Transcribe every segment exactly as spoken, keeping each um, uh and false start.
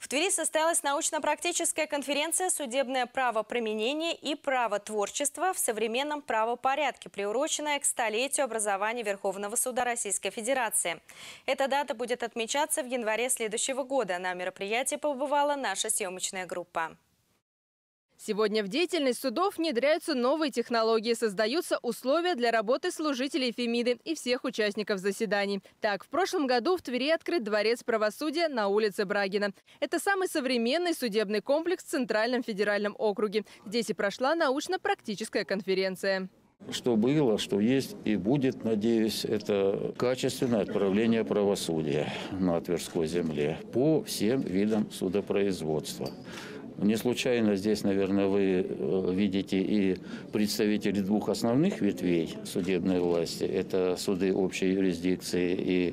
Твери состоялась научно-практическая конференция «Судебное правоприменение и право творчества в современном правопорядке», приуроченная к столетию образования Верховного суда Российской Федерации. Эта дата будет отмечаться в январе следующего года. На мероприятии побывала наша съемочная группа. Сегодня в деятельность судов внедряются новые технологии, создаются условия для работы служителей Фемиды и всех участников заседаний. Так, в прошлом году в Твери открыт дворец правосудия на улице Брагина. Это самый современный судебный комплекс в Центральном федеральном округе. Здесь и прошла научно-практическая конференция. Что было, что есть и будет, надеюсь, это качественное отправление правосудия на Тверской земле по всем видам судопроизводства. Не случайно здесь, наверное, вы видите и представителей двух основных ветвей судебной власти. Это суды общей юрисдикции и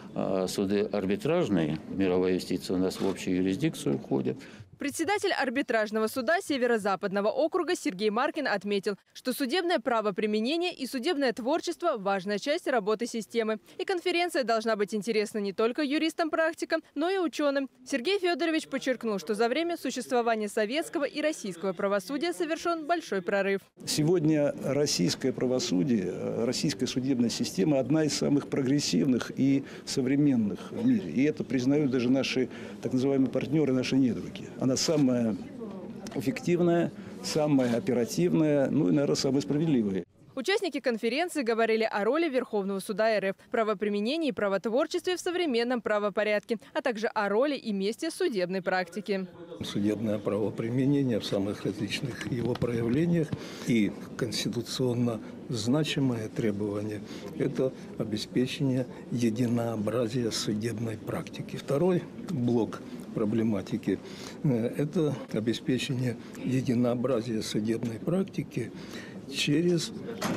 суды арбитражные. Мировая юстиция у нас в общую юрисдикцию входит. Председатель арбитражного суда Северо-Западного округа Сергей Маркин отметил, что судебное правоприменение и судебное творчество – важная часть работы системы. И конференция должна быть интересна не только юристам-практикам, но и ученым. Сергей Федорович подчеркнул, что за время существования советского и российского правосудия совершен большой прорыв. Сегодня российское правосудие, российская судебная система – одна из самых прогрессивных и современных в мире. И это признают даже наши так называемые партнеры, наши недруги. Она самая эффективная, самая оперативная, ну и, наверное, самая справедливая. Участники конференции говорили о роли Верховного суда РФ, правоприменении и правотворчестве в современном правопорядке, а также о роли и месте судебной практики. Судебное правоприменение в самых различных его проявлениях и конституционно значимое требование – это обеспечение единообразия судебной практики. Второй блок проблематики – это обеспечение единообразия судебной практики через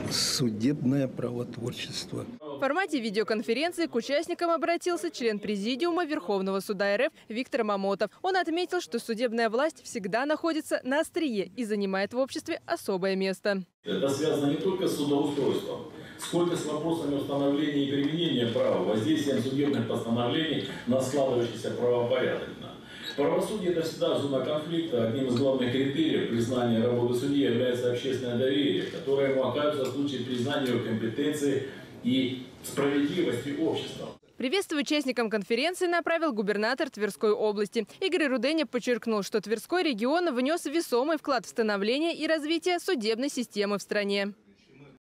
судебное правотворчество. В формате видеоконференции к участникам обратился член Президиума Верховного суда РФ Виктор Мамотов. Он отметил, что судебная власть всегда находится на острие и занимает в обществе особое место. Это связано не только с судоустройством, сколько с вопросами установления и применения права, воздействием судебных постановлений на складывающийся правопорядок. Правосудие – это всегда зона конфликта. Одним из главных критериев признания работы судьи является общественное доверие, которое ему оказывается в случае признания его компетенции и справедливости общества. Приветствие участникам конференции направил губернатор Тверской области. Игорь Руденя подчеркнул, что Тверской регион внес весомый вклад в становление и развитие судебной системы в стране.